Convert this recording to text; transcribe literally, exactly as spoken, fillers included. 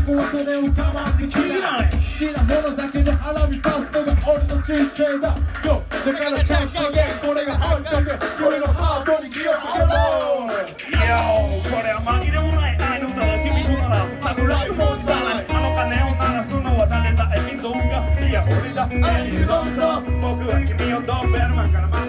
もうそれを我慢できない好きなものだけで腹満たすのが俺の人生だよだからちゃん加減これがあるだけ俺のハートに気をつけろよこれは紛れもない愛の歌は君となら侍も辞さないあの鐘を鳴らすのは誰だエピゾードがいや俺だ And you don't stop 僕は君をドーベルマンから